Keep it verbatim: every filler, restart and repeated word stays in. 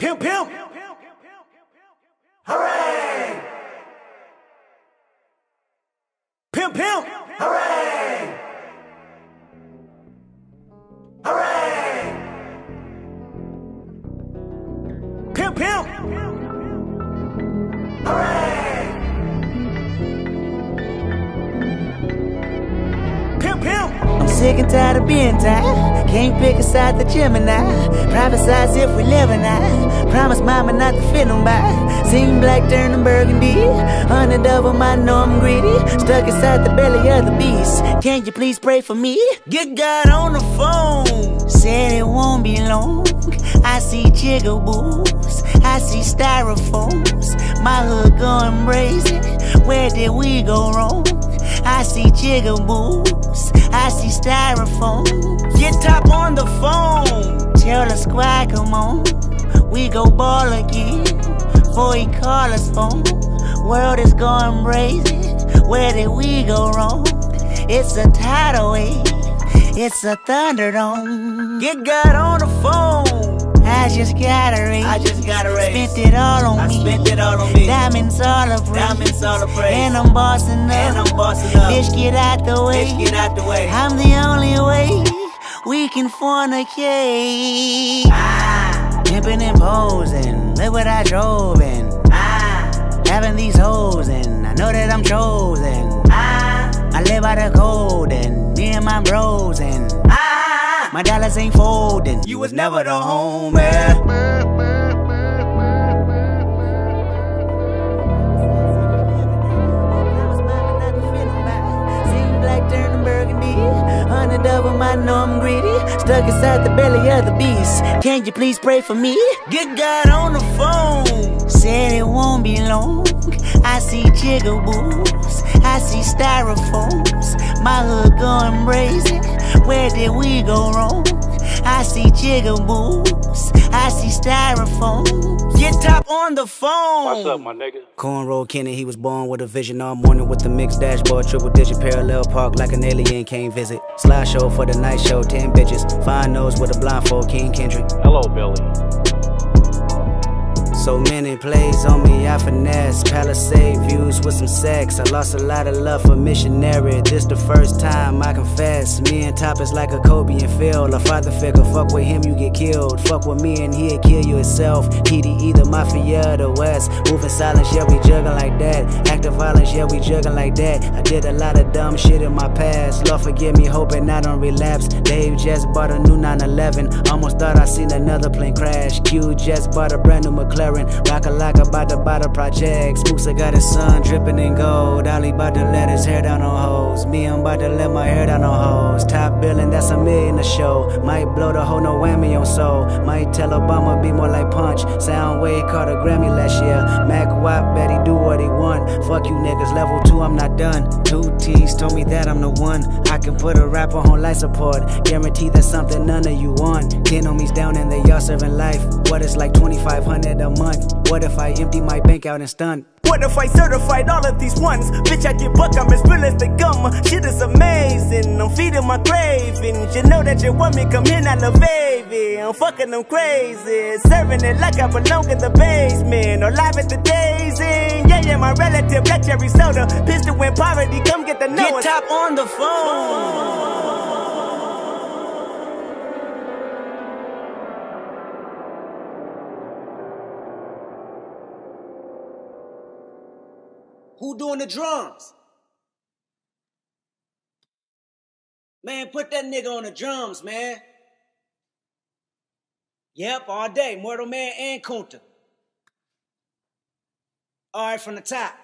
Pimp, pimp. Hooray! Pimp, pimp. Hooray! Hooray! Pimp, pimp. Hooray! Pimp, pimp. I'm sick and tired of being tired. Can't pick a side the Gemini. Prophesize if we live or not. Promise mama not to fit them by. Seen black turning burgundy. Hundred of them, I know I'm greedy. Stuck inside the belly of the beast. Can you please pray for me? Get God on the phone. Said it won't be long. I see jigaboos. I see styrofoams. My hood going brazen. Where did we go wrong? I see jigaboos. I see styrofoam. Get top on the phone. Tell the squad come on. We go ball again. Before he call us home. World is going brazen. Where did we go wrong? It's a tidal wave. It's a thunderdome. Get God on the phone. I just got a raise. I just got a raise. Spent it all on I me. spent it all on me. Diamonds all of praise. Diamonds all of praise. And I'm bossing up. And I'm bossing up. Bitch, get out the way. Bitch, get out the way. I'm the only way we can fornicate. Ah. Pimping and posing. Look what I drove in. Ah. Having these hoes and I know that I'm chosen. Ah. I live by the code and me and my bros and Ah. my dollars ain't folding. You was never the homie. Hundred of them, I know I'm greedy. Stuck inside the belly of the beast. Can you please pray for me? Get God on the phone. Said it won't be long. I see jigaboos. I see styrofoams. My hood going brazen. Where did we go wrong? I see jigaboos. I see styrofoam. Get top on the phone. What's up, my nigga? Cornrow Kenny, he was born with a vision all morning with the mixed dashboard, triple digit parallel park like an alien came visit. Slideshow for the night show, ten bitches. Fine nose with a blindfold, King Kendrick. Hello, Billy. So many plays on me, I finesse. Palisade views with some sex. I lost a lot of love for missionary. This the first time I confess. Me and Top is like a Kobe and Phil. A father figure, fuck with him, you get killed. Fuck with me and he'll kill you himself. T D either Mafia or the West. Moving silence, yeah, we jugging like that. Active violence, yeah, we jugging like that. I did a lot of dumb shit in my past. Lord forgive me, hoping I don't relapse. Dave just bought a new nine eleven. Almost thought I seen another plane crash. Q just bought a brand new McLaren. Rock a like about to buy the project. Spoosa got his son dripping in gold. Ollie about to let his hair down on hoes. Me, I'm about to let my hair down on hoes. Top billing, that's a million a show. Might blow the whole no whammy on soul. Might tell Obama be more like Punch. Soundwave caught a Grammy last year. Mac Wap bet he do what he want. Fuck you niggas, level two, I'm not done. Two T's told me that I'm the one. I can put a rapper on life support. Guarantee that's something none of you want. Ten homies down and they all serving life. What is like twenty-five hundred a month? What if I empty my bank out and stunt? What if I certified all of these ones? Bitch, I get buck, I'm as real as they come. Shit is amazing, I'm feeding my cravings. You know that you want me, come in, I love baby. I'm fucking them crazy, serving it like I belong in the basement. Or live at the Daisy. Yeah, yeah, my relative, black cherry soda. Pistol in poverty, come get the know. Get top on the phone. Who doing the drums? Man, put that nigga on the drums, man. Yep, all day. Mortal Man and Kunta. All right, from the top.